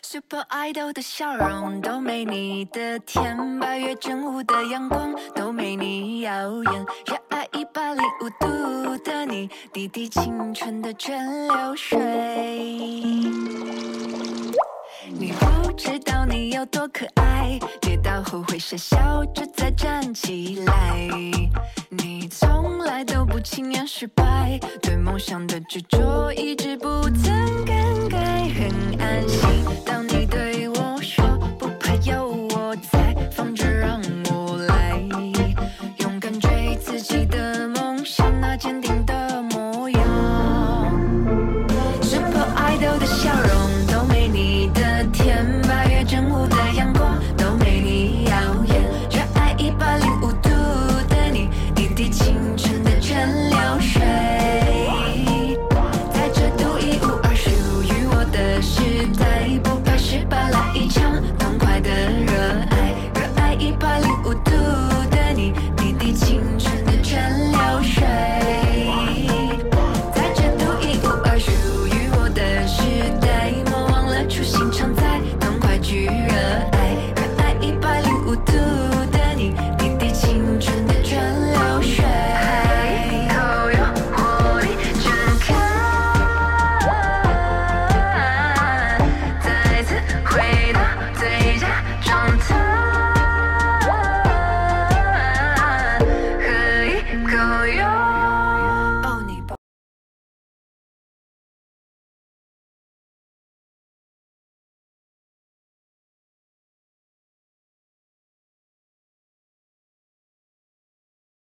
Super Idol 的笑容都没你的甜，8月正午的阳光都没你耀眼，热爱105度的你，滴滴青春的蒸馏水。你不知道你有多可爱，跌倒后会傻笑着再站起来。你从来都不轻言失败，对梦想的执着一直不曾更改，很安心。当